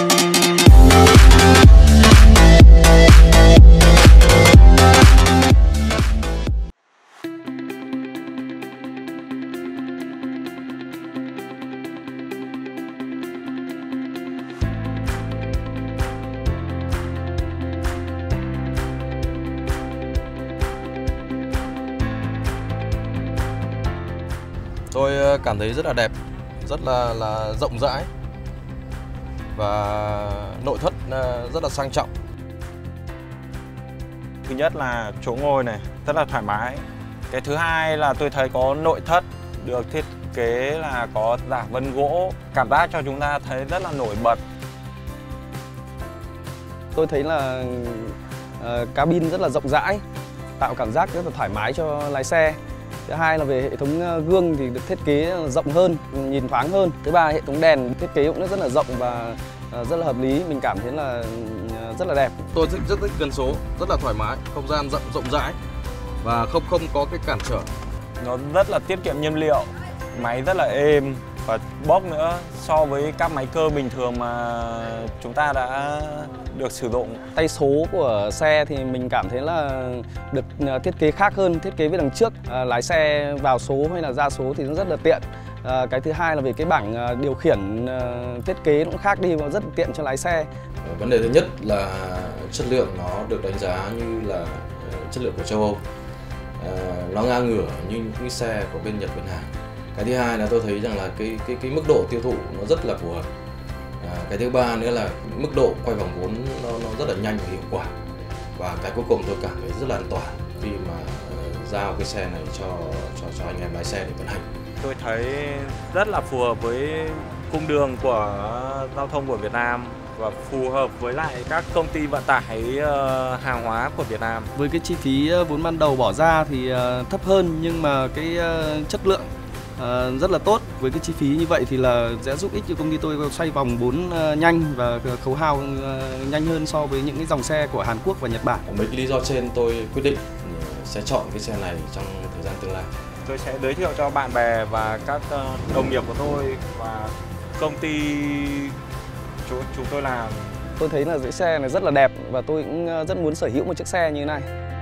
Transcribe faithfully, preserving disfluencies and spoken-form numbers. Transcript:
Tôi cảm thấy rất là đẹp, rất là là rộng rãi và nội thất rất là sang trọng. Thứ nhất là chỗ ngồi này rất là thoải mái. Cái thứ hai là tôi thấy có nội thất được thiết kế là có giả vân gỗ, cảm giác cho chúng ta thấy rất là nổi bật. Tôi thấy là uh, cabin rất là rộng rãi, tạo cảm giác rất là thoải mái cho lái xe. Thứ hai là về hệ thống gương thì được thiết kế rộng hơn, nhìn thoáng hơn. Thứ ba, hệ thống đèn thiết kế cũng rất là rộng và rất là hợp lý, mình cảm thấy là rất là đẹp. Tôi thích rất thích cần số, rất là thoải mái, không gian rộng rộng rãi và không không có cái cản trở. Nó rất là tiết kiệm nhiên liệu, máy rất là êm và bốc nữa so với các máy cơ bình thường mà chúng ta đã được sử dụng. Tay số của xe thì mình cảm thấy là được thiết kế khác hơn, thiết kế với đằng trước. À, lái xe vào số hay là ra số thì nó rất là tiện. À, cái thứ hai là về cái bảng điều khiển thiết kế cũng khác đi và rất là tiện cho lái xe. Vấn đề thứ nhất là chất lượng nó được đánh giá như là chất lượng của châu Âu. À, nó ngang ngửa như những cái xe của bên Nhật, bên Hàn. Cái thứ hai là tôi thấy rằng là cái cái cái mức độ tiêu thụ nó rất là phù hợp. À, cái thứ ba nữa là mức độ quay vòng vốn nó, nó rất là nhanh và hiệu quả. Và cái cuối cùng tôi cảm thấy rất là an toàn khi mà uh, giao cái xe này cho cho cho anh em lái xe để vận hành. Tôi thấy rất là phù hợp với cung đường của giao thông của Việt Nam và phù hợp với lại các công ty vận tải uh, hàng hóa của Việt Nam. Với cái chi phí vốn ban đầu bỏ ra thì uh, thấp hơn nhưng mà cái uh, chất lượng uh, rất là tốt. Với cái chi phí như vậy thì là sẽ giúp ích cho công ty tôi xoay vòng vốn uh, nhanh và khấu hao uh, nhanh hơn so với những cái dòng xe của Hàn Quốc và Nhật Bản. Mấy lý do trên tôi quyết định sẽ chọn cái xe này trong thời gian tương lai. Tôi sẽ giới thiệu cho bạn bè và các đồng nghiệp của tôi và công ty chúng, chúng tôi làm. Tôi thấy là cái xe này rất là đẹp và tôi cũng rất muốn sở hữu một chiếc xe như thế này.